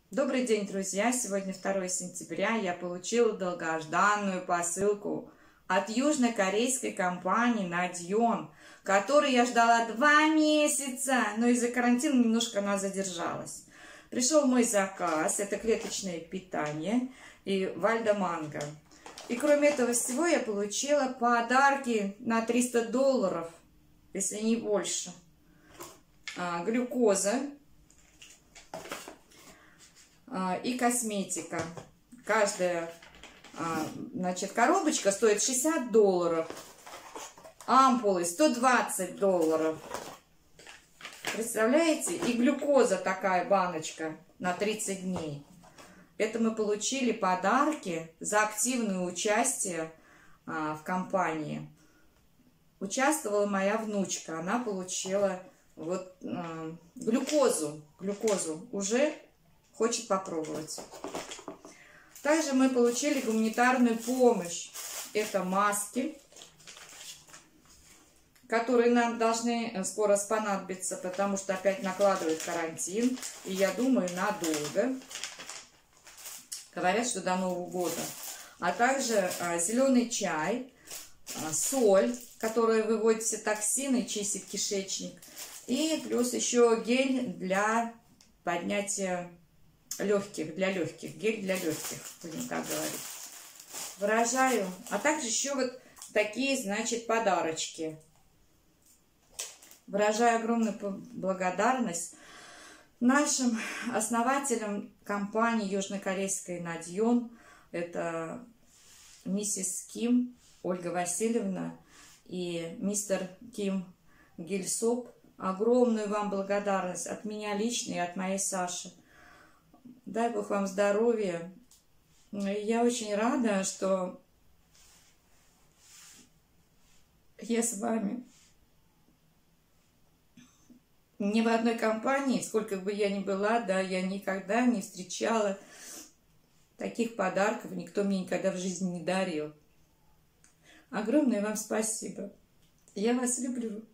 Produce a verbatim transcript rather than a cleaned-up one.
Добрый день, друзья! Сегодня второе сентября. Я получила долгожданную посылку от южнокорейской компании Надьон, которую я ждала два месяца, но из-за карантина немножко она задержалась. Пришел мой заказ, это клеточное питание и вальдаманго. И кроме этого всего я получила подарки на триста долларов, если не больше. А, глюкоза и косметика. Каждая, значит, коробочка стоит шестьдесят долларов. Ампулы сто двадцать долларов. Представляете? И глюкоза такая баночка на тридцать дней. Это мы получили подарки за активное участие в компании. Участвовала моя внучка. Она получила вот глюкозу. Глюкозу уже хочет попробовать. Также мы получили гуманитарную помощь. Это маски, которые нам должны скоро понадобиться, потому что опять накладывают карантин. И я думаю, надолго. Говорят, что до Нового года. А также а, зеленый чай, а, соль, которая выводит все токсины, чистит кишечник. И плюс еще гель для поднятия легких, для легких, гель для легких, будем так говорить. Выражаю. А также еще вот такие, значит, подарочки. Выражаю огромную благодарность нашим основателям компании южнокорейской Надьон. Это миссис Ким Ольга Васильевна и мистер Ким Гильсоп. Огромную вам благодарность от меня лично и от моей Саши. Дай Бог вам здоровья. Я очень рада, что я с вами. Ни в одной компании, сколько бы я ни была, да, я никогда не встречала таких подарков. Никто мне никогда в жизни не дарил. Огромное вам спасибо. Я вас люблю.